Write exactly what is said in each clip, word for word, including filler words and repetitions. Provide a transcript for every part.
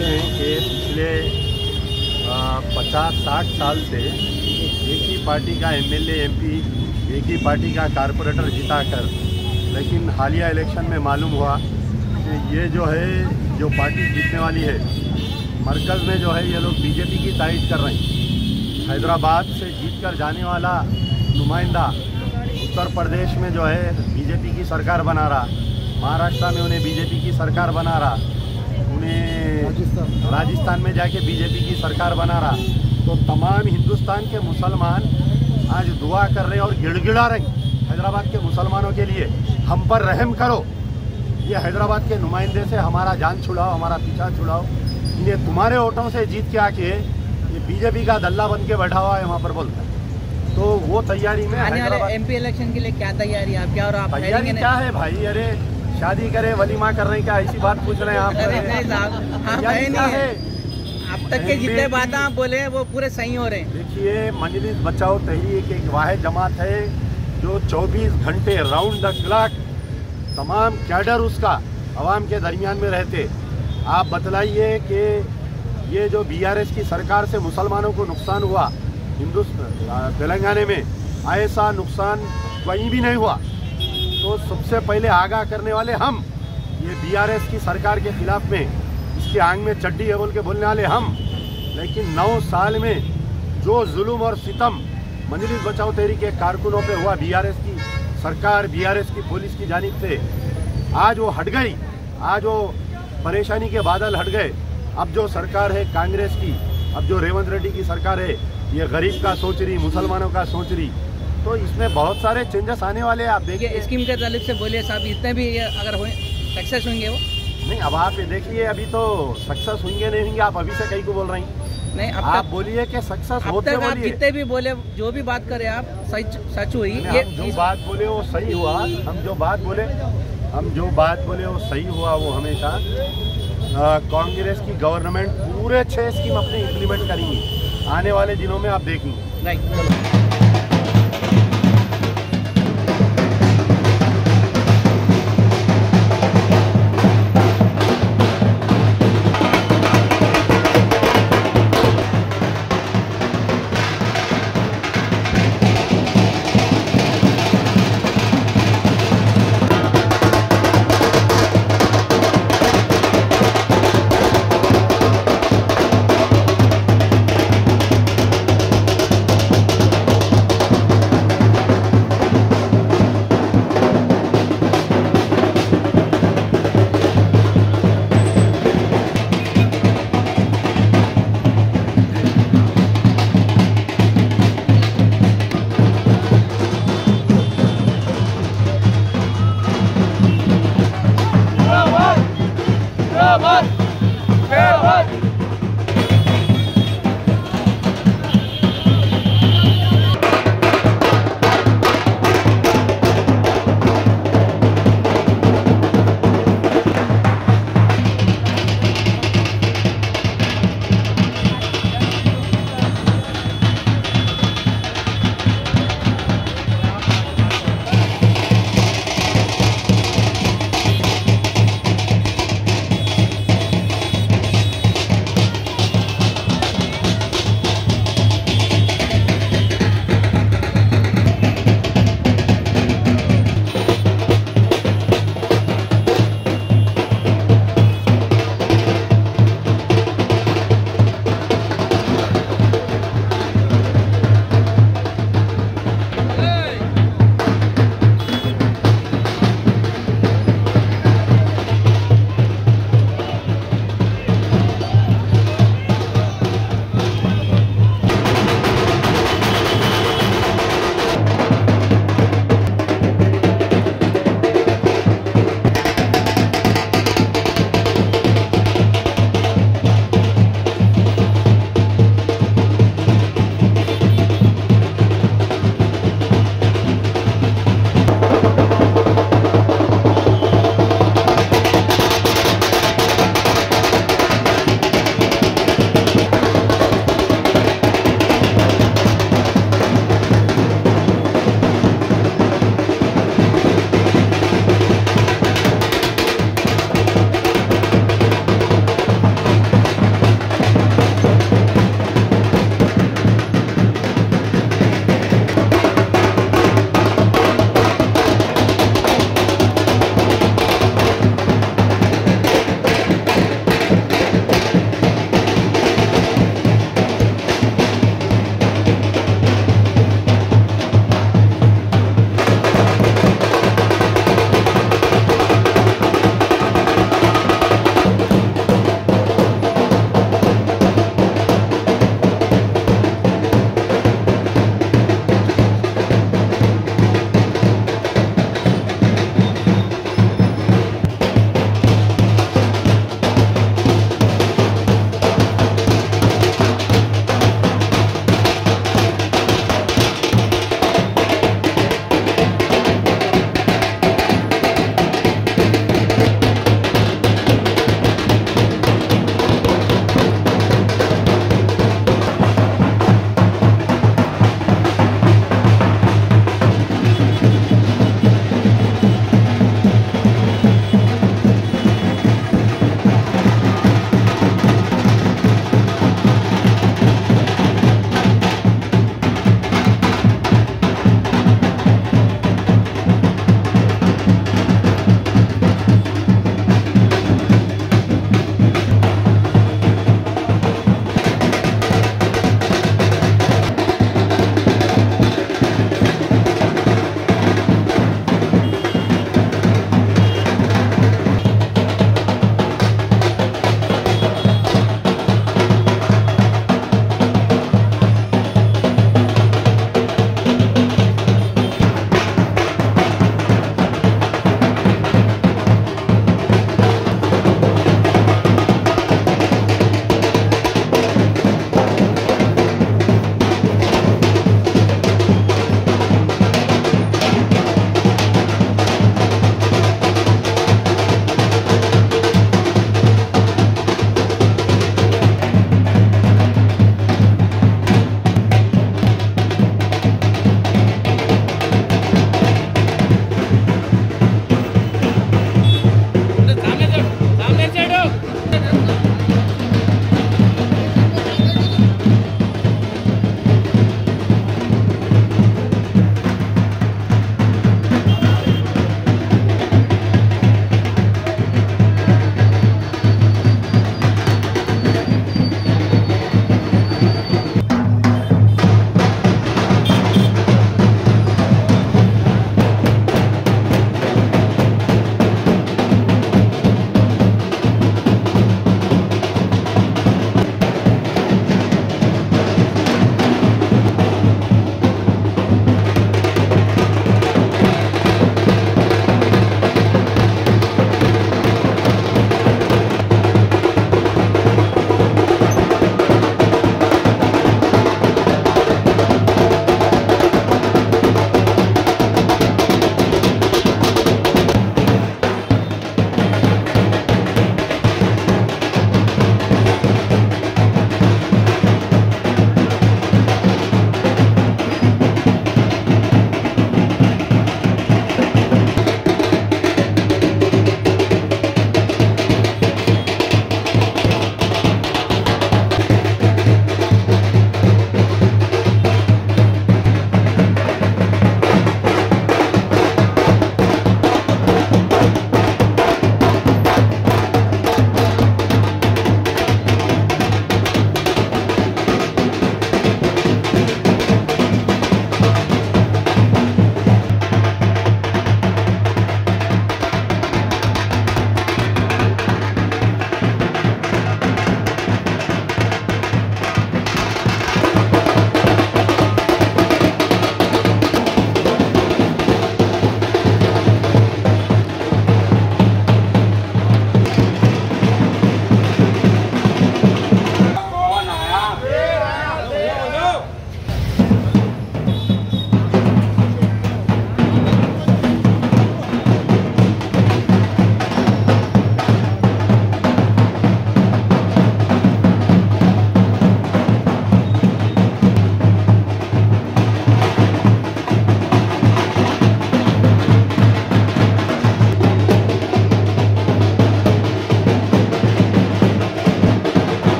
जानते हैं कि पिछले पचास साठ साल से एक ही पार्टी का एमएलए एमपी, एक ही पार्टी का कारपोरेटर जिताकर, लेकिन हालिया इलेक्शन में मालूम हुआ कि ये जो है जो पार्टी जीतने वाली है मरकज़ में जो है ये लोग बीजेपी की तारीफ कर रहे हैं। हैदराबाद से जीतकर जाने वाला नुमाइंदा उत्तर प्रदेश में जो है बीजेपी की सरकार बना रहा, महाराष्ट्र में उन्हें बीजेपी की सरकार बना रहा, उन्हें राजस्थान में जाके बीजेपी की सरकार बना रहा। तो तमाम हिंदुस्तान के मुसलमान आज दुआ कर रहे और गिड़गिड़ा रहे हैदराबाद के मुसलमानों के लिए, हम पर रहम करो, ये हैदराबाद के नुमाइंदे से हमारा जान छुड़ाओ, हमारा पीछा छुड़ाओ। इन्हें तुम्हारे वोटों से जीत के आके ये बीजेपी का दल्ला बन के बैठा हुआ है वहाँ पर बोलता है। तो वो तैयारी में आने वाले एमपी इलेक्शन के लिए क्या तैयारी है आप? क्या और आप तैयारी क्या है भाई? अरे शादी करे वलीमा कर रहे हैं क्या, ऐसी बात पूछ रहे हैं आप? क्या है अब तक के जितने बातें आप बोले वो पूरे सही हो रहे हैं। देखिए, मजलिस बचाओ तहरीक एक वाहिद जमात है जो चौबीस घंटे राउंड द क्लॉक तमाम कैडर उसका अवाम के दरमियान में रहते। आप बतलाइए कि ये जो बीआरएस की सरकार से मुसलमानों को नुकसान हुआ हिंदुस्तान तेलंगाना में, ऐसा नुकसान कहीं भी नहीं हुआ। तो सबसे पहले आगाह करने वाले हम, ये बीआरएस की सरकार के खिलाफ में इसके आंग में चड्डी है बोल के बोलने वाले हम। लेकिन नौ साल में जो जुल्म और सितम मजलिस बचाओ तहरीक के कारकुनों पे हुआ बीआरएस की सरकार, बीआरएस की पुलिस की जानिब से, आज वो हट गई। आज वो परेशानी के बादल हट गए। अब जो सरकार है कांग्रेस की, अब जो रेवंत रेड्डी की सरकार है, ये गरीब का सोच रही, मुसलमानों का सोच रही। तो इसमें बहुत सारे चेंजेस आने वाले हैं। आप देखिए स्कीम के ताल्लुक से बोलिए साहब, इतने भी अगर हुए सक्सेस होंगे वो? नहीं, अब आप ये देखिए, अभी तो सक्सेस होंगे नहीं होंगे, आप अभी से कहीं को बोल रहे हैं। नहीं, अब आप बोलिए कि सक्सेस होते आप जितने भी बोले, जो भी बात करें आप, सच सच हुई। ये जो बात बोले वो सही हुआ। हम जो बात बोले हम जो बात बोले वो सही हुआ। वो हमेशा कांग्रेस की गवर्नमेंट पूरे छह स्कीम अपने इम्प्लीमेंट करेंगी आने वाले दिनों में, आप देखेंगे। राइट।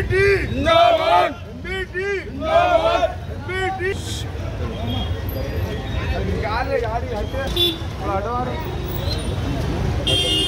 एमबीटी जिंदाबाद, एमबीटी जिंदाबाद, एमबीटी। गाड़ी गाड़ी हटे, थोड़ा हटो।